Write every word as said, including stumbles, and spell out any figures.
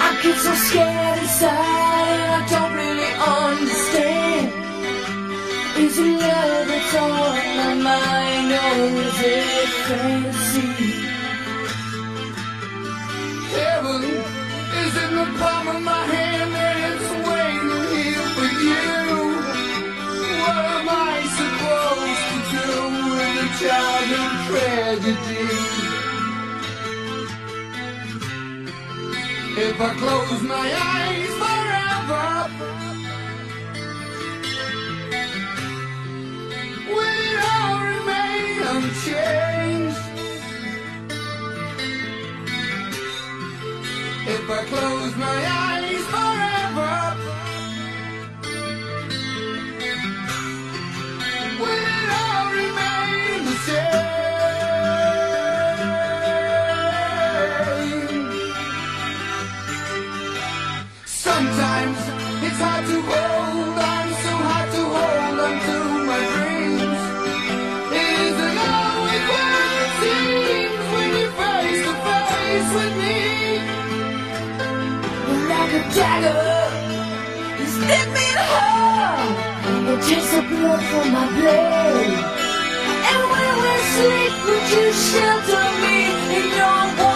I get so scared inside and I don't really understand. Is it love that's on my mind, or is it fantasy? Heaven is in the palm of my hand and it's waiting here for you. What am I supposed to do with a childhood tragedy? If I close my eyes forever, will it all remain unchanged? If I close my eyes forever, will it all remain the same? Sometimes it's hard to hold on, so hard to hold on to my dreams. It isn't always what it seems when you're face to face with me. Like a dagger, you stick me in the heart and takes the blood from my blade. And when we sleep, would you shelter me in your warmth?